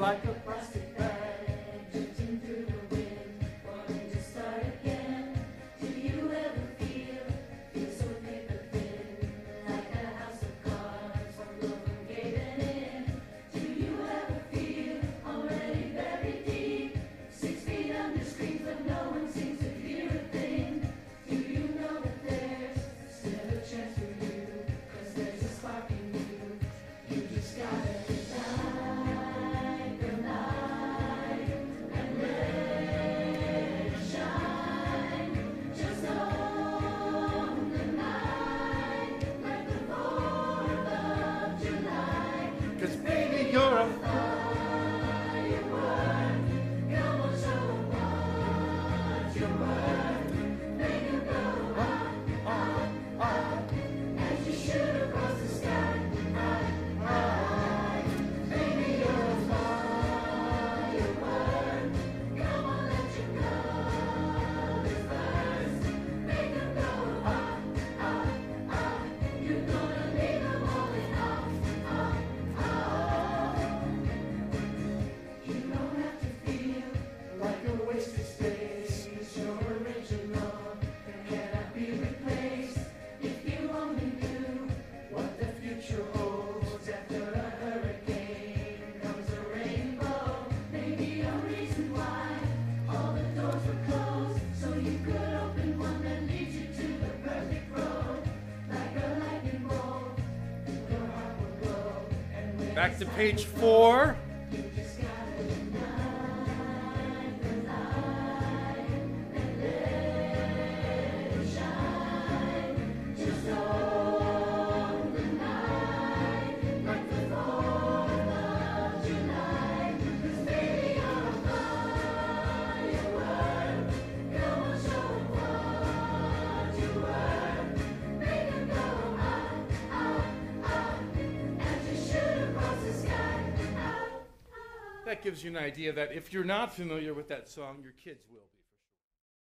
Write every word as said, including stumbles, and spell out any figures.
like a plastic bag. Cause baby, you're a firework. Come on, show 'em what you're worth. Make 'em go up, up, up, as you shoot across the sky. High, high. Baby, you're a firework. Come on, let your colors burst. Make 'em go up, up, up. You're gonna leave 'em all in up, up. Like a wasted space, your original cannot be replaced. If you only knew what the future holds after a hurricane comes a rainbow. Maybe a reason why all the doors were closed, so you could open one that leads you to the perfect road. Like a lightning bolt, your heart will glow. And when back to page four. You just gotta ignite the light and let it shine. Just hold the night like the fourth of July. 'Cause baby, you're a firework. Come on, show 'em what you're worth. Make 'em go up, up, up, as you shoot across the sky. Up. That gives you an idea that if you're not familiar with that song, your kids will be.